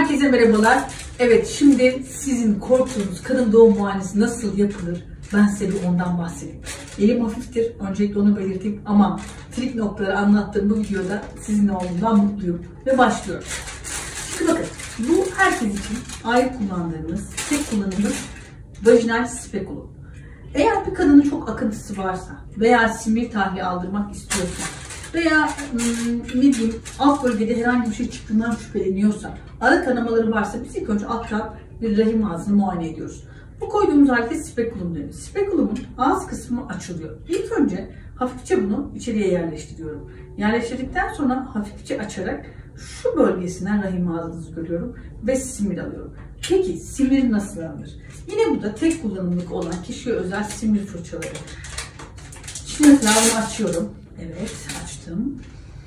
Herkese merhabalar. Evet, şimdi sizin korktuğunuz kadın doğum muayenesi nasıl yapılır? Ben size bir ondan bahsedeyim. Elim hafiftir, öncelikle onu belirteyim ama trik noktaları anlattığım bu videoda sizinle olduğundan mutluyum. Ve başlıyorum. Şimdi bakın, bu herkes için ayrı kullandığımız, tek kullanımımız vajinal spekulum. Eğer bir kadının çok akıntısı varsa veya simir tahlili aldırmak istiyorsa veya ne diyeyim alt bölgede herhangi bir şey çıktığından şüpheleniyorsa, ara kanamaları varsa biz ilk önce alttan bir rahim ağzını muayene ediyoruz. Bu koyduğumuz halde spekulum deniyor. Spekulumun ağız kısmı açılıyor. İlk önce hafifçe bunu içeriye yerleştiriyorum. Yerleştirdikten sonra hafifçe açarak şu bölgesinden rahim ağzınızı görüyorum ve simir alıyorum. Peki simir nasıl alınır? Yine burada tek kullanımlık olan kişiye özel simir fırçaları. Şimdi mesela bunu açıyorum. Evet, açtım.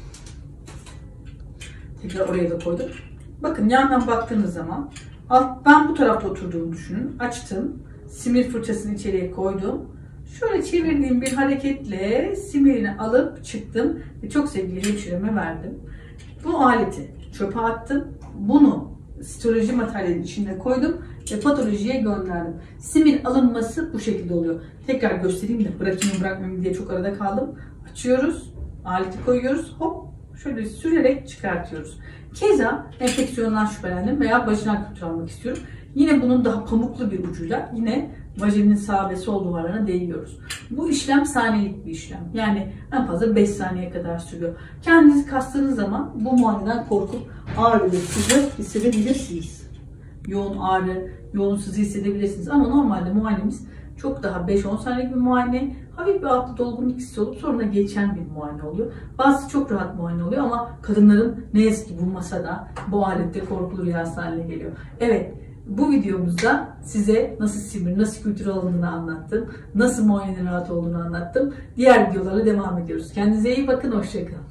Tekrar oraya da koydum. Bakın yandan baktığınız zaman ben bu tarafta oturduğumu düşünün. Açtım. Simir fırçasını içeriye koydum. Şöyle çevirdiğim bir hareketle simirini alıp çıktım ve çok sevgili hemşireme verdim. Bu aleti çöpe attım. Bunu sitoloji materyalinin içine koydum ve patolojiye gönderdim. Simir alınması bu şekilde oluyor. Tekrar göstereyim de bırakayım bırakmayayım diye çok arada kaldım. Açıyoruz, aleti koyuyoruz, hop şöyle sürerek çıkartıyoruz. Keza enfeksiyondan şüphelendim veya vajinal kültür almak istiyorum. Yine bunun daha pamuklu bir ucuyla yine vajinin sağ ve sol duvarlarına değiyoruz. Bu işlem saniyelik bir işlem. Yani en fazla 5 saniye kadar sürüyor. Kendinizi kastığınız zaman bu muayeneden korkup ağrı ve sızı hissedebilirsiniz. Yoğun ağrı, yoğun sızı hissedebilirsiniz. Ama normalde muayenemiz çok daha 5-10 saniyelik bir muayene, hafif bir altta dolgunluk hissi olup sonra geçen bir muayene oluyor. Bazısı çok rahat muayene oluyor ama kadınların ne yazık ki bu masada, bu alette korkulu rüyası haline geliyor. Evet, bu videomuzda size nasıl simir, nasıl kültür alındığını anlattım, nasıl muayenenin rahat olduğunu anlattım. Diğer videolarla devam ediyoruz. Kendinize iyi bakın, hoşça kalın.